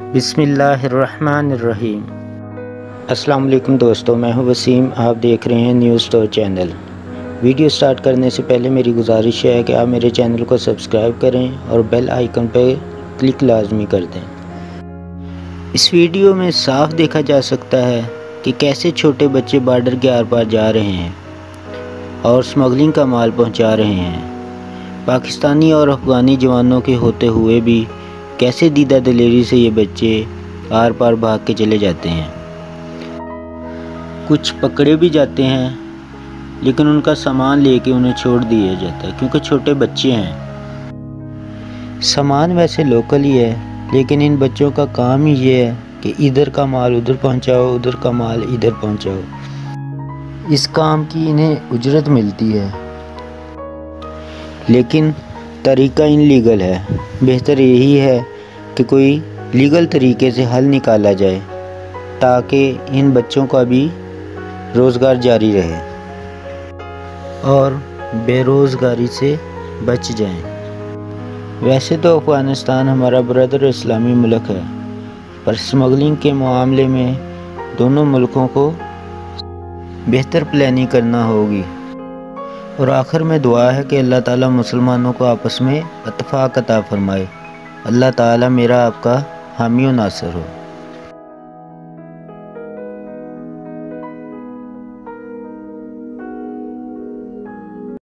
بسم اللہ الرحمن الرحیم۔ السلام علیکم دوستو، میں ہوں وسیم، آپ دیکھ رہے ہیں news store channel. Video start کرنے سے پہلے میری گزارش ہے کہ آپ میرے چینل کو سبسکرائب کریں اور بیل آئیکن پہ کلک لازمی کر دیں۔ اس ویڈیو میں صاف دیکھا جا سکتا ہے کہ کیسے چھوٹے بچے بارڈر کے آر پار جا رہے ہیں اور اسمگلنگ کا مال پہنچا رہے ہیں۔ پاکستانی اور افغانی جوانوں کے ہوتے ہوئے بھی کیسے دیدہ دلیری سے یہ بچے آر پار بھاگ کے چلے جاتے ہیں۔ کچھ پکڑے بھی جاتے ہیں لیکن ان کا سامان لے کے انہیں چھوڑ دیا جاتا ہے کیونکہ چھوٹے بچے ہیں۔ سامان ویسے لوکل ہی ہے لیکن ان بچوں کا کام ہی یہ ہے کہ ادھر کا مال ادھر پہنچاؤ، ادھر کا مال ادھر پہنچاؤ۔ اس کام کی انہیں اجرت ملتی ہے لیکن طریقہ ان لیگل ہے۔ بہتر یہی ہے کہ کوئی لیگل طریقے سے حل نکالا جائے تاکہ ان بچوں کا بھی روزگار جاری رہے اور بے روزگاری سے بچ جائیں۔ ویسے تو افغانستان ہمارا برادر اسلامی ملک ہے، پر اسمگلنگ کے معاملے میں دونوں ملکوں کو بہتر پلاننگ کرنا ہوگی۔ اور آخر میں دعا ہے کہ اللہ تعالیٰ مسلمانوں کو آپس میں اتفاق عطا فرمائے۔ اللہ تعالیٰ میرا آپ کا حامی و ناصر ہو۔